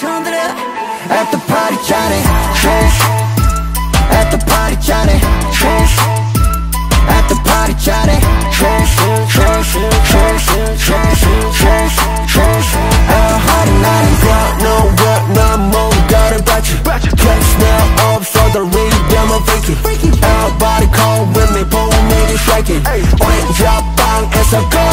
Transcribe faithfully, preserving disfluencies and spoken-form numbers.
손들어 At the party Johnny At the party Johnny At the party Johnny 하루 나는 건너와 난 뭔가를 봤지 Catch now 없어도 리듬은 freaky Everybody come with me 보면 이게 shaking 왼쪽 방에서